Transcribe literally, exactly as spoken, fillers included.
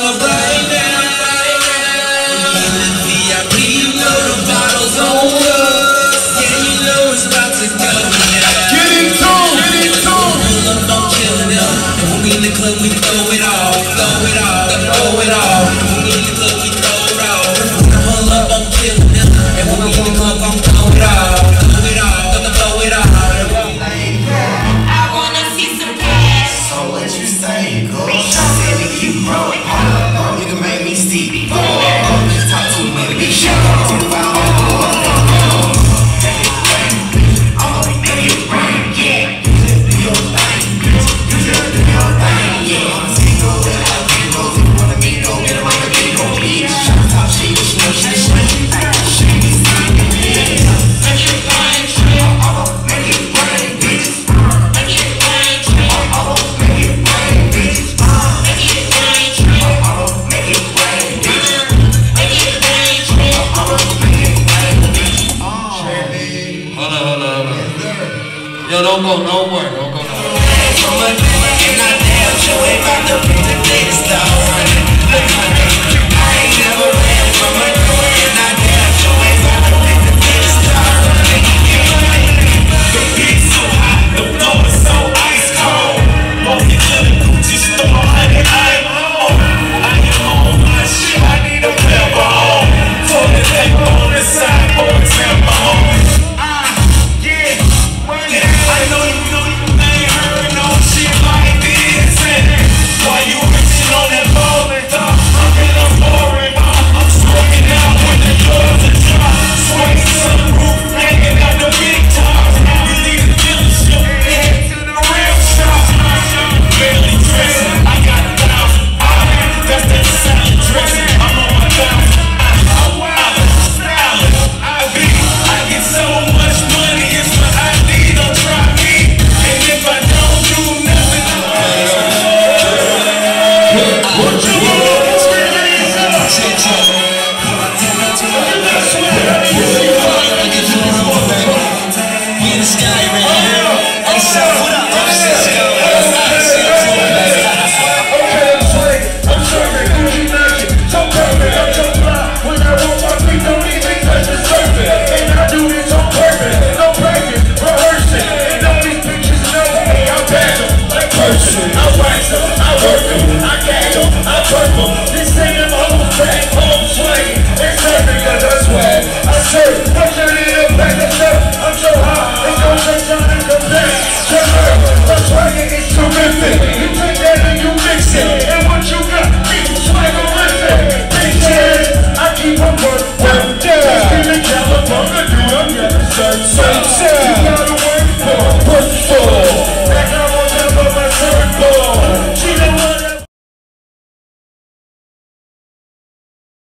We throw it all, throw it all, throw it all. When we in the club, we throw it all. When I pull up, I'm killing them. And when we in the club, I'm throw it all, throw it all, throw it all. I wanna see some cash. So what you say, girl? She said to keep rolling. You can make me see. Just talk to me, baby. Two five Yo, don't go nowhere, don't go nowhere. California, dude, I'm never certain.